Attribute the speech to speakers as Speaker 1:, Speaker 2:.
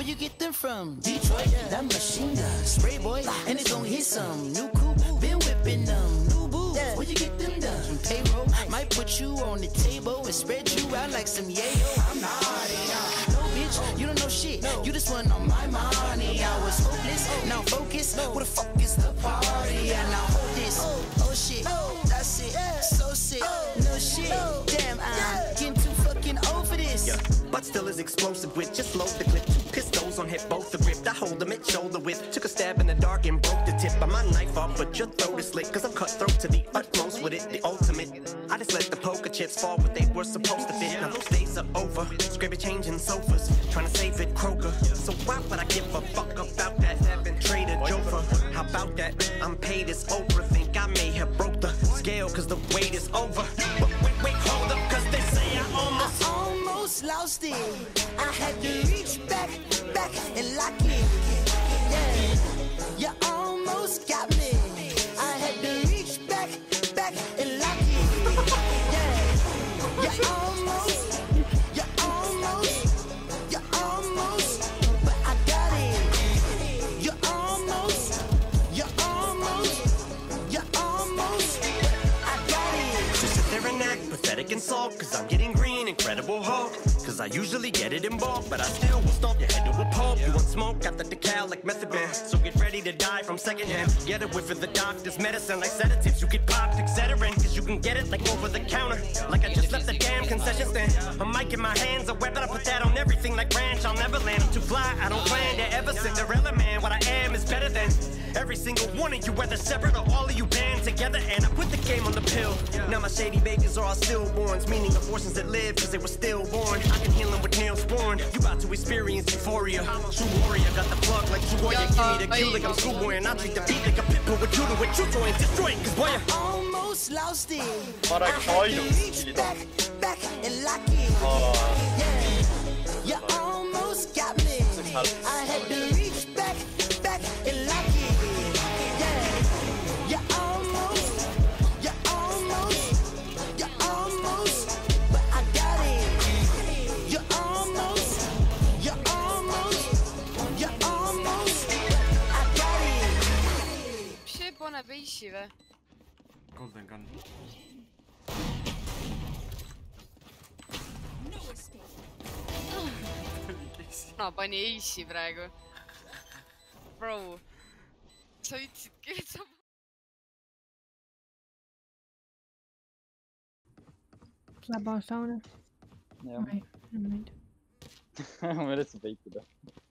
Speaker 1: Where you get them from? Detroit, that machine gun. Spray boy, and it's gonna hit some. New coupe, been whipping them. New boots, where you get them done? Payroll, might put you on the table and spread you out like some yayo. I'm naughty, no bitch, you don't know shit. You just want on my money. I was hopeless, now focus. Where the fuck is the party? And now hold this. Oh shit, that's it. So sick, no shit. Damn, I'm getting too fucking over this.
Speaker 2: Yeah, but still is explosive with just load the clip. 2 pistols on hip, both are ripped. I hold them at shoulder width. Took a stab in the dark and broke the tip of my knife off, but your throat is slit. Cause I'm cutthroat to the utmost with it, the ultimate. I just let the poker chips fall where they were supposed to fit. Now those days are over. Scrappy changing sofas, trying to save it Kroger. So why would I give a fuck about that? Having Trader Joe for how about that? I'm paid as Oprah. Think I may have broke the scale cause the wait is over. But wait, hold up, cause they say I
Speaker 1: almost lost it. I had to reach back and lock it. Yeah, you almost got me. I had to reach back and lock it. Yeah, you almost, but I got it. You almost, but I got it.
Speaker 2: So sit there and act pathetic and sulk, cause I'm getting green, Incredible Hulk. Cause I usually get it in bulk, but I still will stomp your head to a pulp. You want smoke, got the decal like method man. So get ready to die from secondhand. Get it with the doctor's medicine like sedatives. You get popped, etc. Cause you can get it like over the counter. Like I just left the damn concession stand. A mic in my hands, a weapon, I put that on everything like ranch. I'll never land, I'm too fly, I don't plan to ever Cinderella man. What I am is better than every single one of you, whether separate or all of you band together. And I put the game on the pill. Now my shady babies are all stillborns, meaning abortions that live cause they were stillborn. I can heal them with nails born. You about to experience euphoria. True warrior, got the plug like True Warrior. Give me the cue like I'm schoolboy, and I treat the beat like a pit bull with judo with true joy and destroy it. Cause boy, I
Speaker 1: almost lost it.
Speaker 3: Bara
Speaker 1: I had to reach back and lock it. Yeah, you almost got me. I had to reach back and lock it. Yeah, you almost, but I got it. You almost, but I got it.
Speaker 4: Bir şey bana bir işi ve.
Speaker 5: Golden gun.
Speaker 4: No, pa nii easy praegu. Bro. Sa ütlesidki, et sa...
Speaker 6: Läheb aasta aune.
Speaker 3: jah.
Speaker 6: Never mind.
Speaker 3: ma mõtlesin peitida.